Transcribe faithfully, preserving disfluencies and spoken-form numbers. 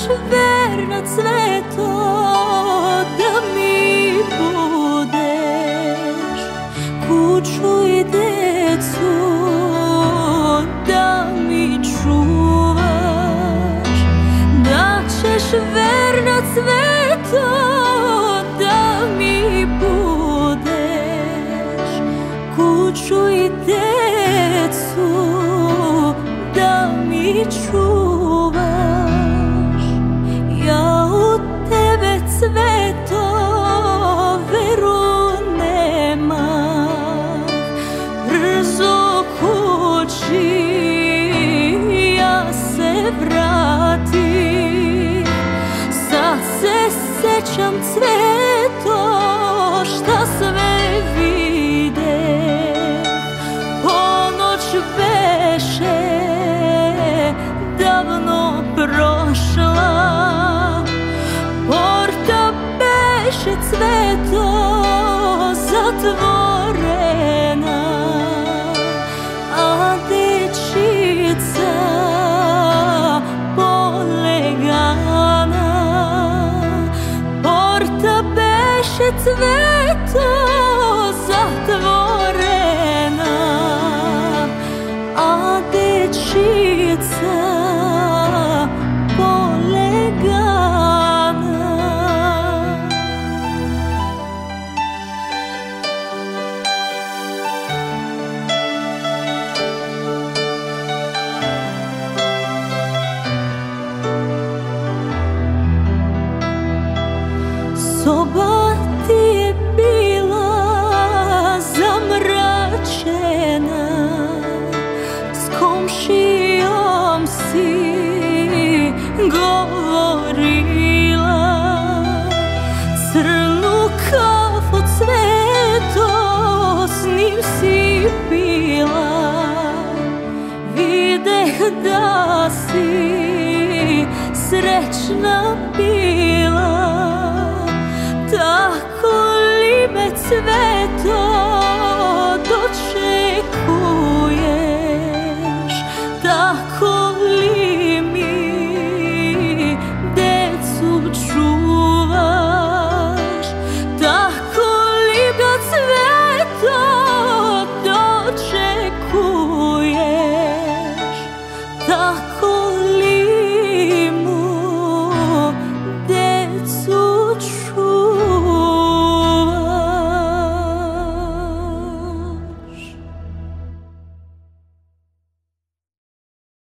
verna cveto, da mi budeš kuću i decu, da mi čuvaš, da ćeš verna cveto, da mi budeš kuću i decu, da mi čuvaš. Ja u tebe cveto veru nemam, brzo kući ja se vratim. Sad se sećam cveto šta sve vide, ponoć beše davno prošla, porta beše cveto zatvorena, a dečica polegana. Porta beše cveto zatvorena, a dečica polegana. Soba ti je bila zamračena, s komšijom si govorila, crnu kafu cveto s njim si pila. Videh da si srećna bila, tako li me cveto